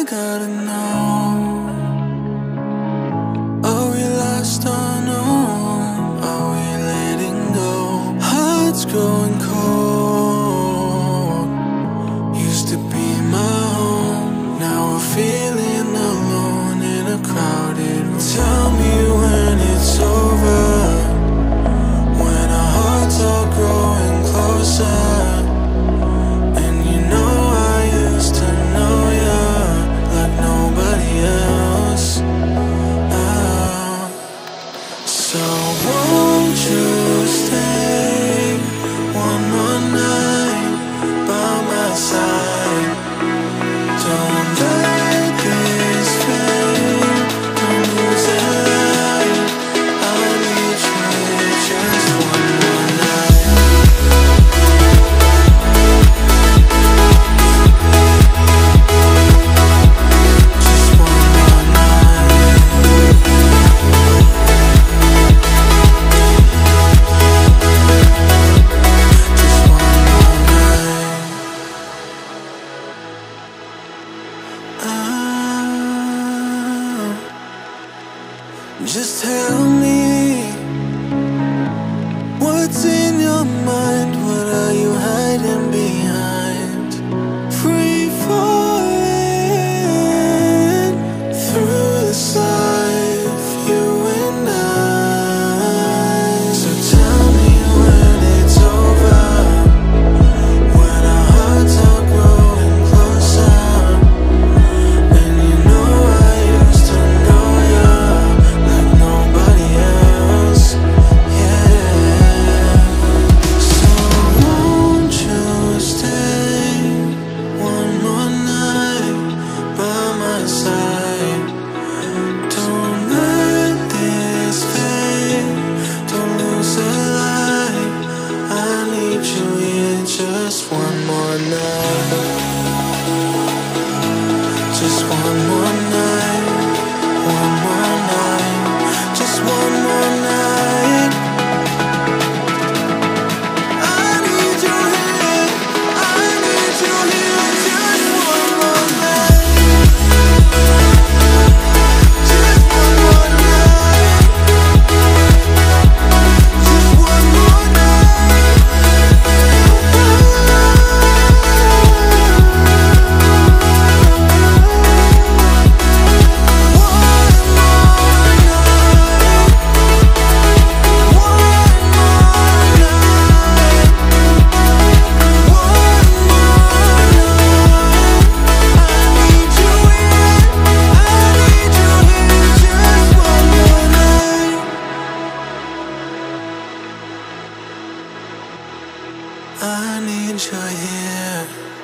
I gotta know, are we lost or no? Are we letting go? Hearts growing cold. Used to be my home, now we're feeling alone in a crowded room. Tell me when it's over, when our hearts are growing closer. So won't you stay one more night by my side? Don't let this fade, don't lose the light. I need you here just one more night. Just one more night. Just tell me, what's in your mind? What are you hiding behind? Free falling through this life, you and I. So tell me when it's over, when our hearts are growing closer. And you know I used to know you like nobody else, yeah. So won't you stay one more night by my side? Don't let this fade, don't lose the light. I need you here just one more night. Just one more night, one more night, just one more night. I need you here, I need you here, just one more night. Just one more night. Just one more night. I need you here.